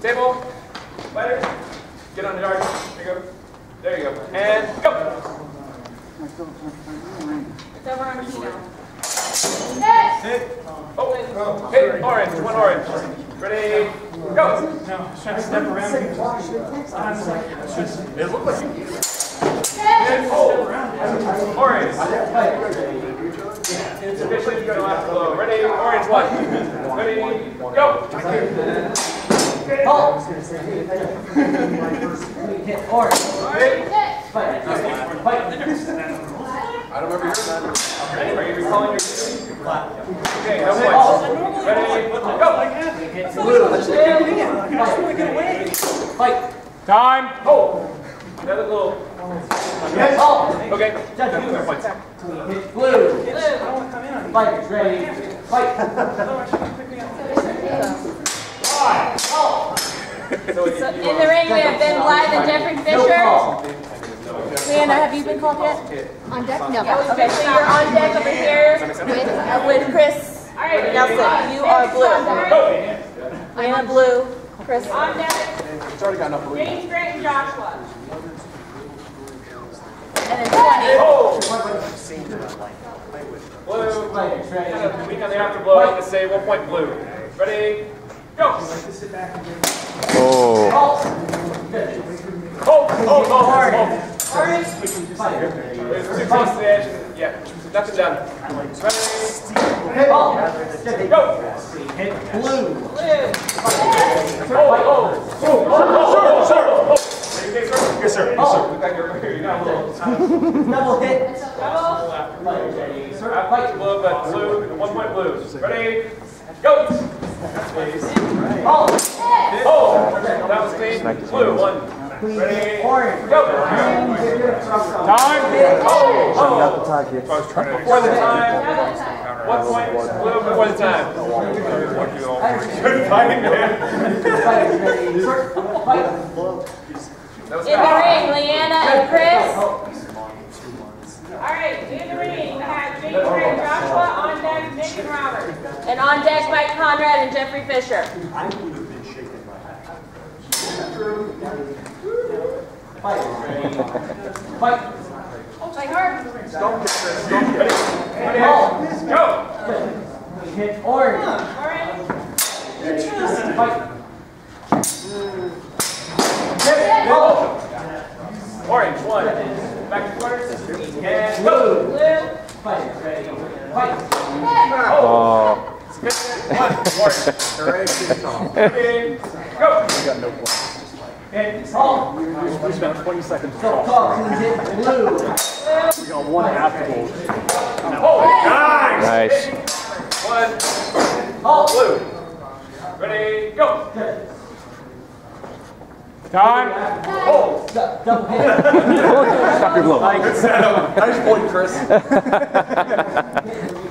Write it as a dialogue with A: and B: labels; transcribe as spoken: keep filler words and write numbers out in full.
A: Table. Fighter. Get on the yard. There you go. There you go. And go.
B: It's over on Kino.
A: Hit. Oh, hit. Orange. One orange. Ready. Go.
C: No, I was trying to step around. It looked like you
A: Hit. Oh. Orange. It's officially going to last below. Ready. Orange. One. Ready. Go.
D: Oh! Hit orange.
A: Hit.
D: Fight. Fight.
A: I don't remember hearing that. Are you recalling your Okay, no points. Ready, go!
D: Hit blue. Fight.
A: Time! Oh! Another little...
D: Yes. Oh!
A: Okay.
D: Judge, you
A: No points.
D: hit blue. Fight. Ready. Fight. Oh!
A: So
B: So in the ring, we have Ben Blythe and Jeffrey Fisher. Leanna, have you been called yet?
E: On deck? No.
B: Okay, so you're on deck over here with, uh, with Chris Nelson. You are blue. Leanna blue. Chris on deck.
A: It's already got enough blue.
B: James Grant and Joshua. And then twenty.
A: Oh! Blue. Kind of weak on the afterblow. I'm going to say one point blue. Ready, go!
F: Oh.
A: Oh! Oh! Oh! Oh!
D: Orange.
A: It's too close to the edge. Yeah, nothing done. Ready,
D: Oh!
A: go!
D: Hit blue.
B: Blue.
A: Oh! Oh! Oh! Oh! Oh! Oh! Yes, sir. Yes, sir. Look like you're you're not a little.
D: Double hit.
B: Double.
D: Fight.
A: Blue, but blue. One point blue. Ready, go!
D: Oh!
A: Oh! That was clean. Blue. One. Ready,
D: Orange.
A: go! Time! Oh! Oh! Before the time. One point blue before the time. Good fighting, man.
D: Fight.
A: That was
B: In the
A: fast.
B: ring, Leanna and Chris. All right, in the ring, we have James Grant and Joshua, on deck, Nick and Robert. And on deck, Mike Conrad and Jeffrey Fisher.
D: Fight. Fight.
B: Like hard.
A: Don't get this. Don't get it. Ready, go!
D: Hit orange.
B: Orange.
D: Fight.
A: Oh. Orange, one. Back to quarters. And go!
B: Blue.
D: Fight. Ready. Fight.
A: Oh!
F: Oh.
A: One. Orange. Ready, go!
D: Hit all.
C: We spent twenty seconds.
D: So call hit blue.
C: We got one afterboard.
A: Oh, nice!
F: Nice.
A: One.
D: Oh.
A: Blue. Ready, go! Time! Oh!
D: Double hit.
F: Stop your blow.
C: Nice point, Chris.